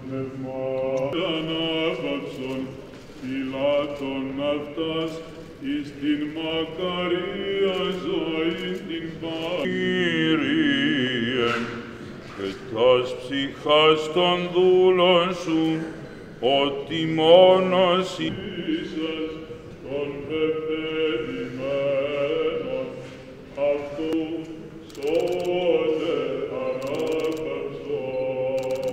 Ανάπαυσον φυλάτων αυτάς εις την μακαρία ζωή την Κύριε, και τας ψυχάς των δούλων σου, ότι μόνος ίσας των πεπαιδημένων αυτού σώτε ανάπαυσον.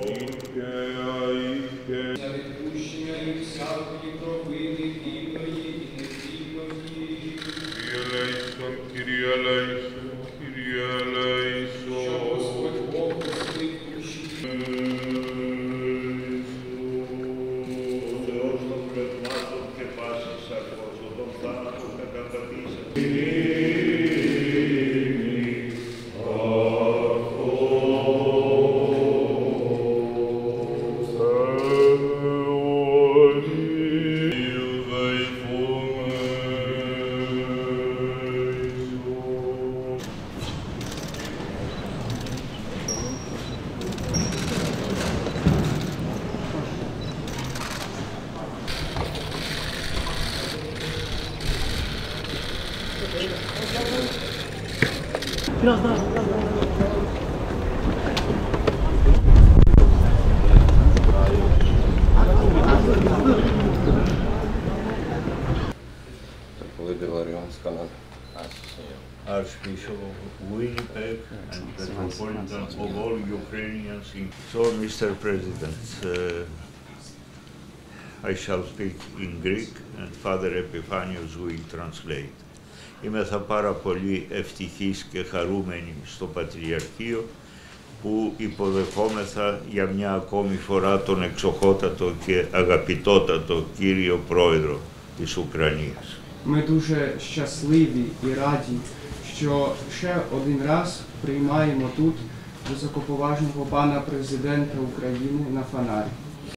За відпущення і всякої провини вільної і невільної. Kyrie eleison, Kyrie eleison. Що Господь Бог усіх душі. Biraz daha. Archbishop of Winnipeg and Metropolitan of all Ukrainians. So, Mr. President, I shall speak in Greek and Father Epiphanios will translate. Είμαι πάρα πολύ ευτυχής και χαρούμενη στο Πατριαρχείο που υποδεχόμεθα για μια ακόμη φορά τον εξοχότατο και αγαπητότατο κύριο Πρόεδρο της Ουκρανίας. Ми дуже щасливі і раді, що ще один раз приймаємо тут високоповажного пана президента України на Фонарі.